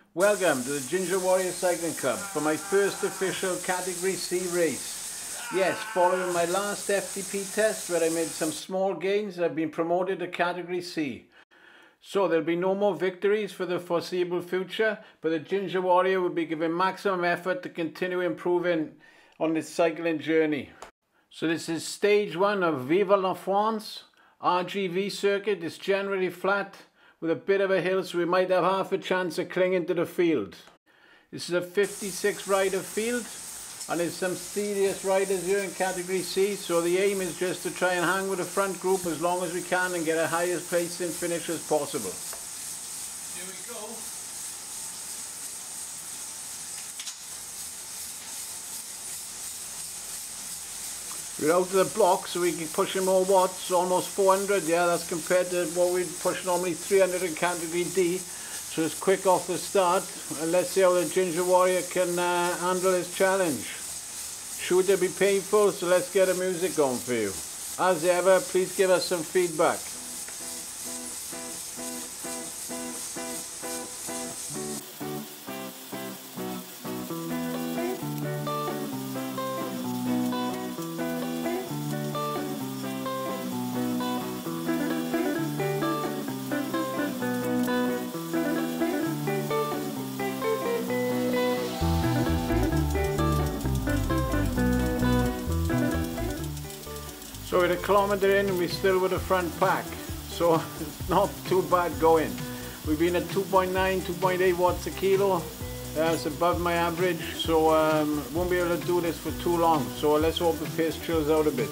Welcome to the Ginger Warrior Cycling Club for my first official Category C race. Yes, following my last FTP test where I made some small gains, I've been promoted to Category C. So there'll be no more victories for the foreseeable future, but the Ginger Warrior will be giving maximum effort to continue improving on this cycling journey. So this is stage 1 of Vive la France RGV circuit. It's generally flat with a bit of a hill, so we might have half a chance of clinging to the field. This is a 56 rider field, and there's some serious riders here in Category C, so the aim is just to try and hang with the front group as long as we can and get a highest placing finish as possible. Here we go. We're out of the block, so we can push in more watts, almost 400, yeah, that's compared to what we'd push normally 300 in Category D. So it's quick off the start, and let's see how the Ginger Warrior can handle this challenge. Should it be painful? So let's get the music on for you. As ever, please give us some feedback. So we're a kilometre in and we're still with the front pack, so it's not too bad going. We've been at 2.9, 2.8 watts a kilo. It's above my average, so won't be able to do this for too long. So let's hope the pace chills out a bit.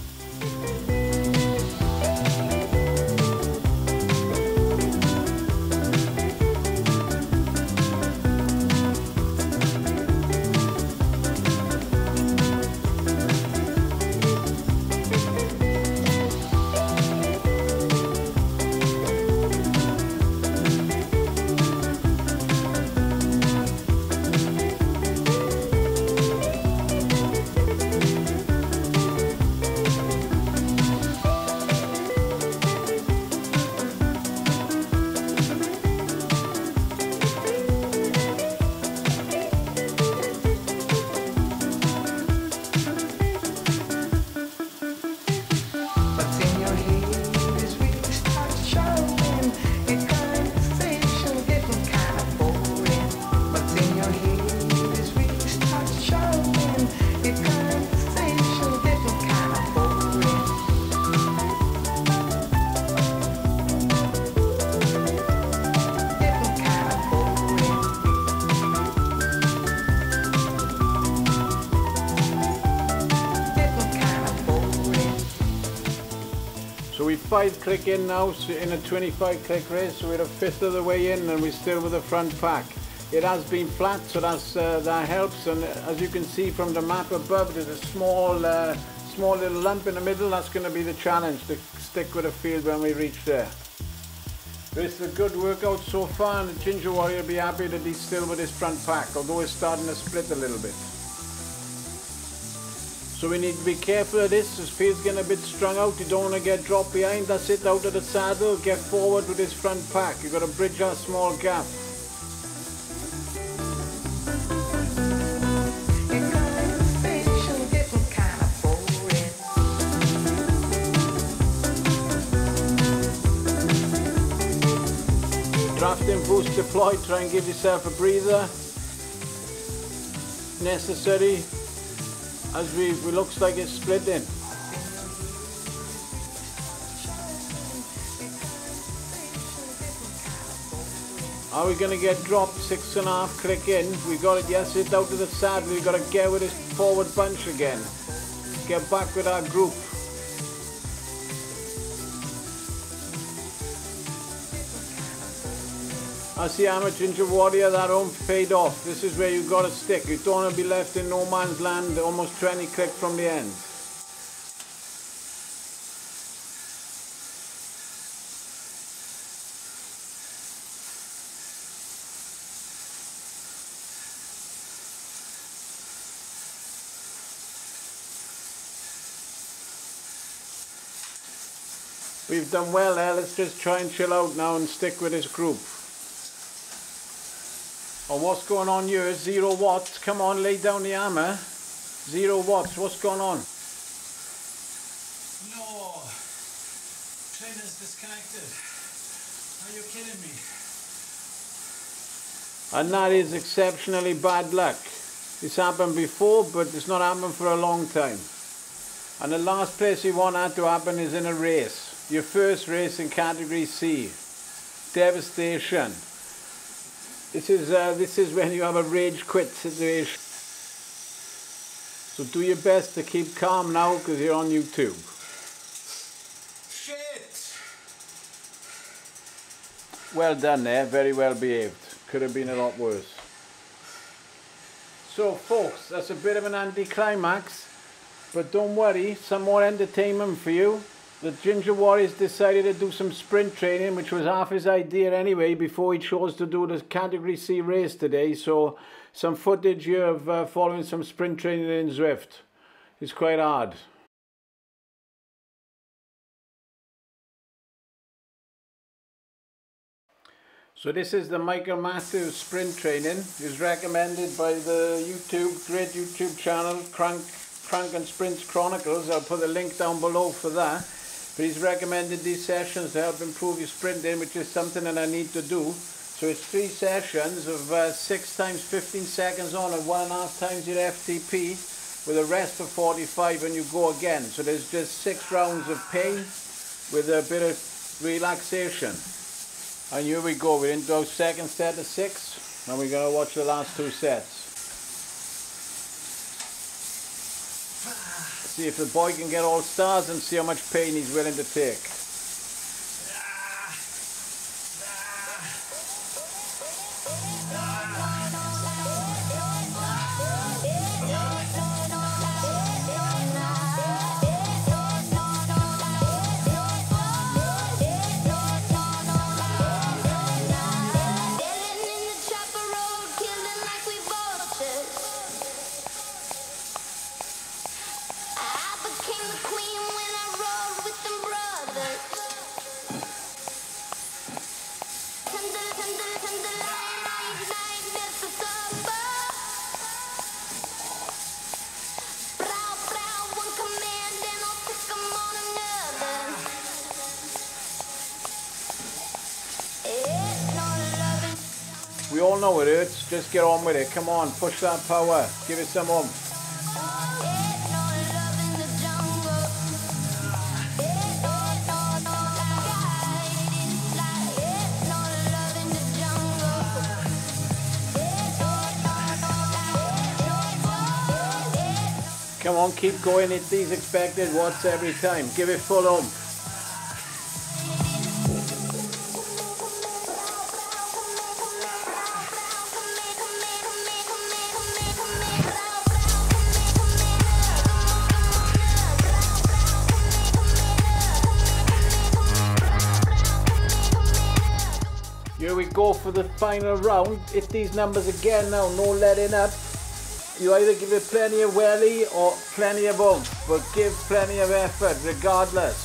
So we're 5 click in now, so in a 25 click race, so we're a fifth of the way in and we're still with the front pack. It has been flat, so that helps, and as you can see from the map above, there's a small little lump in the middle. That's going to be the challenge, to stick with the field when we reach there. This is a good workout so far, and the Ginger Warrior will be happy that he's still with his front pack, although it's starting to split a little bit. So we need to be careful of this. His field's getting a bit strung out. You don't want to get dropped behind. That's it, out of the saddle. Get forward with his front pack. You've got to bridge that small gap. Drafting boost deployed. Try and give yourself a breather. Necessary. As we looks like it's splitting. Are we going to get dropped 6.5 click in? We got it, yes, it's out of the saddle. We've got to get with this forward bunch again. Get back with our group. I see I'm a Ginger Warrior, that home paid off. This is where you've got to stick. You don't want to be left in no man's land, almost 20 click from the end. We've done well there. Let's just try and chill out now and stick with this group. Oh, what's going on here? 0 watts. Come on, lay down the hammer. 0 watts. What's going on? No. Train is disconnected. Are you kidding me? And that is exceptionally bad luck. It's happened before, but it's not happened for a long time. And the last place you want that to happen is in a race. Your first race in Category C. Devastation. This is when you have a rage quit situation. So do your best to keep calm now because you're on YouTube. Shit! Well done there, very well behaved. Could have been a lot worse. So folks, that's a bit of an anticlimax, but don't worry, some more entertainment for you. The Ginger Warriors decided to do some sprint training, which was half his idea anyway, before he chose to do the Category C race today. So some footage here of following some sprint training in Zwift. It's quite hard. So this is the Michael Matthews sprint training. It's recommended by the great YouTube channel, Crank and Sprints Chronicles. I'll put a link down below for that. But he's recommended these sessions to help improve your sprinting, which is something that I need to do. So it's 3 sessions of 6 times 15 seconds on and 1.5 times your FTP with a rest of 45 and you go again. So there's just 6 rounds of pain with a bit of relaxation. And here we go, we're into our second set of 6 and we're going to watch the last 2 sets. See if the boy can get all stars and see how much pain he's willing to take. We all know it hurts, just get on with it. Come on, push that power, give it some oomph. Come on, keep going, hit these expected watts every time. Give it full oomph. Here we go for the final round. Hit these numbers again now, no letting up. You either give it plenty of welly or plenty of oomph, but give plenty of effort regardless.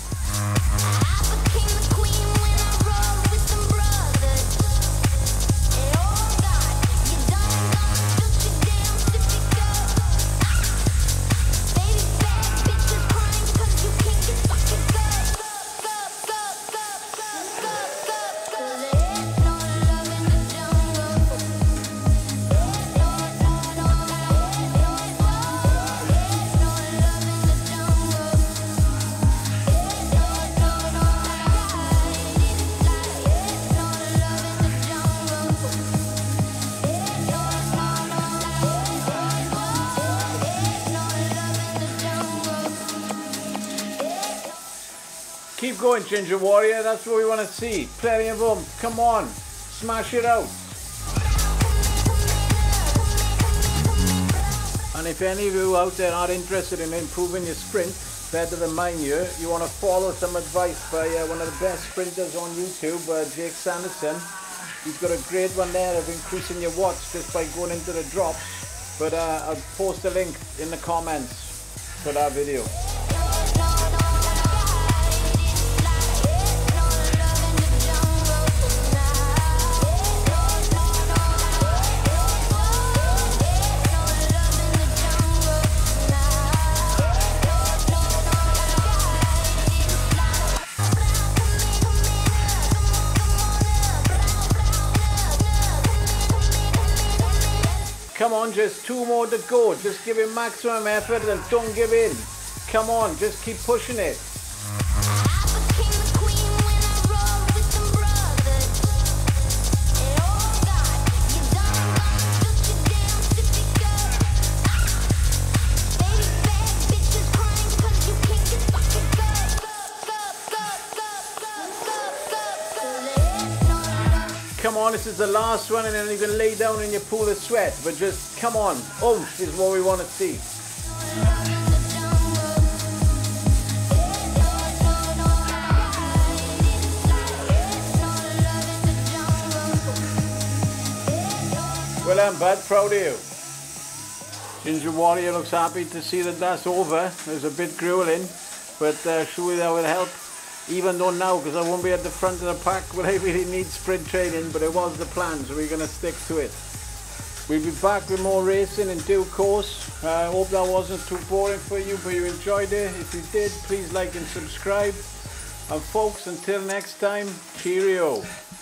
Keep going, Ginger Warrior, that's what we want to see. Plenty of oomph, come on, smash it out. And if any of you out there are interested in improving your sprint better than mine here, you want to follow some advice by one of the best sprinters on YouTube, Jake Sanderson. He's got a great one there of increasing your watts just by going into the drops. But I'll post a link in the comments for that video. Come on, just 2 more to go. Just give it maximum effort and don't give in. Come on, just keep pushing it. Come on, this is the last one and then you can lay down in your pool of sweat. But just come on, oomph is what we want to see. Well, I'm bad proud of you. Ginger Warrior looks happy to see that that's over. It was a bit grueling, but surely that will help. Even though now, because I won't be at the front of the pack, but I really need sprint training, but it was the plan, so we're going to stick to it. We'll be back with more racing in due course. I hope that wasn't too boring for you, but you enjoyed it. If you did, please like and subscribe. And folks, until next time, cheerio.